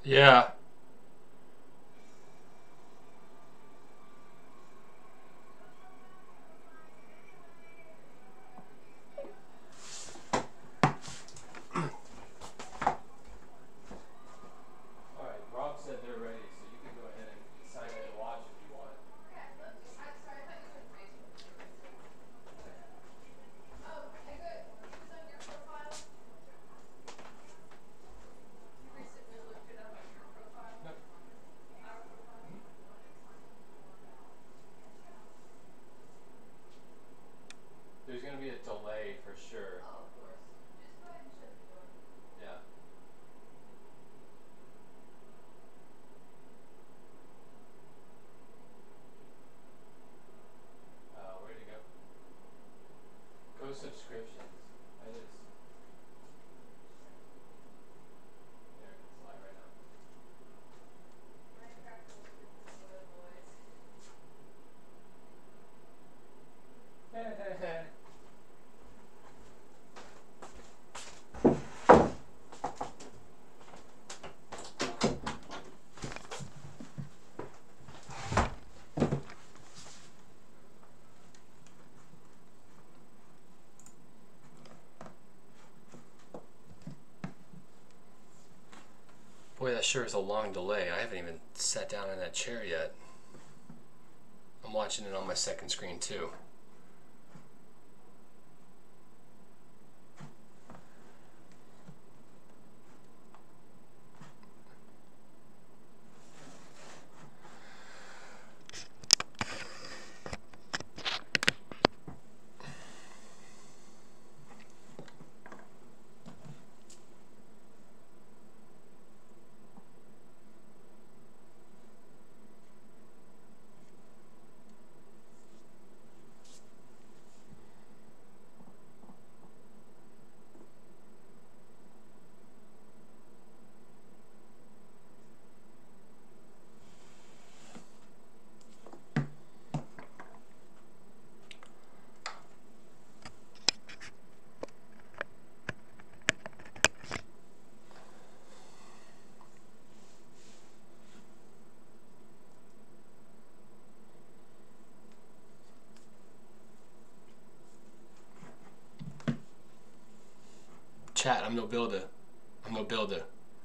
Yeah. All right, Rob said they're ready, so you can go ahead and sign in and watch if you want. No. There's going to be a delay for sure. Yeah. Where'd it go? Go subscriptions. I just. There, it's live right now. Boy, that sure is a long delay. I haven't even sat down in that chair yet. I'm watching it on my second screen too. Chat, I'm no builder. I'm no builder.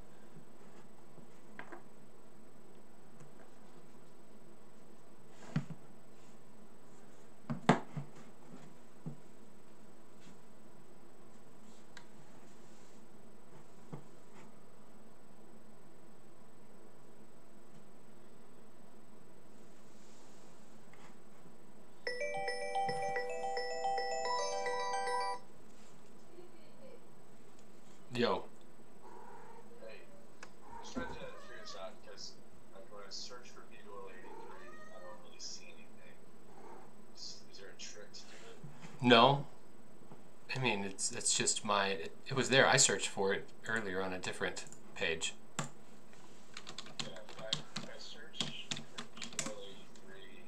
Yo. Hey, I was trying to figure this out because like when I search for Beetle 83, I don't really see anything. Is there a trick to do it? No. I mean, it's just my. It was there. I searched for it earlier on a different page. Yeah, if I search for Beetle 83,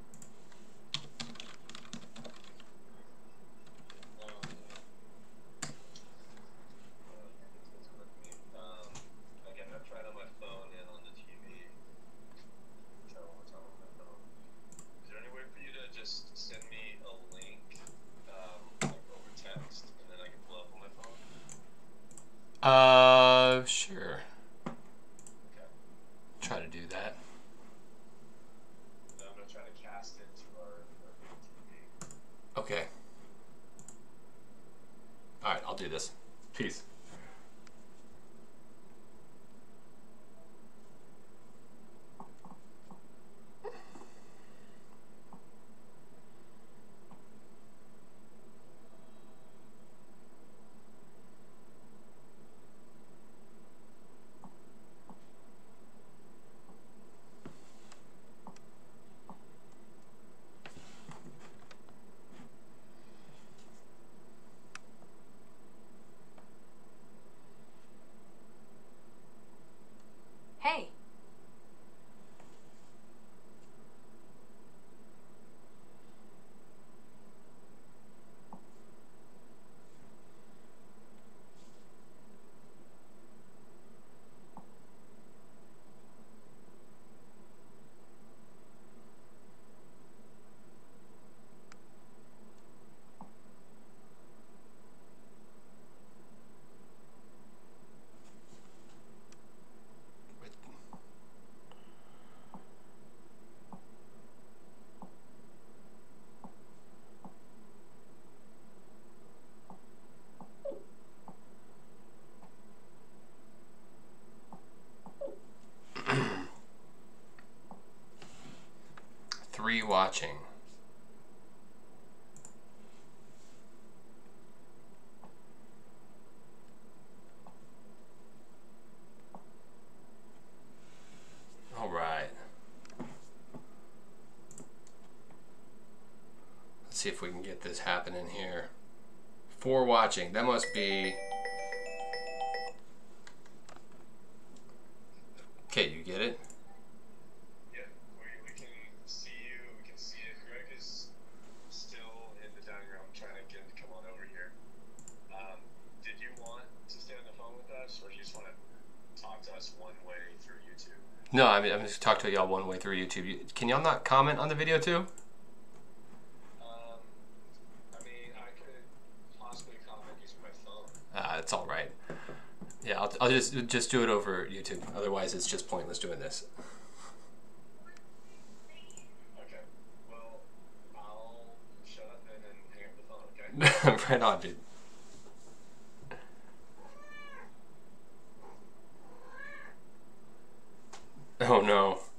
it's with me. Again, I've tried on my phone and on the TV. Try one more time on my phone. Is there any way for you to just send me a link, like over text, and then I can pull up on my phone? Sure. Okay. Try to do that. I'm gonna try to cast it to our big TV. Okay. All right, I'll do this. Peace. 3 watching. All right. Let's see if we can get this happening here. 4 watching. That must be... Okay, you get it? Yeah, we can see you. We can see it. Greg is still in the dining room trying to get him to come on over here. Did you want to stay on the phone with us, or do you just want to talk to us one way through YouTube? No, I mean, I'm just talking to y'all one way through YouTube. Can y'all not comment on the video too? I mean, I could possibly comment using my phone. It's all right. Yeah, I'll just do it over YouTube. Otherwise, it's just pointless doing this. Okay. Well, I'll shut up then and hang up the phone, okay? Right on, dude. Oh no.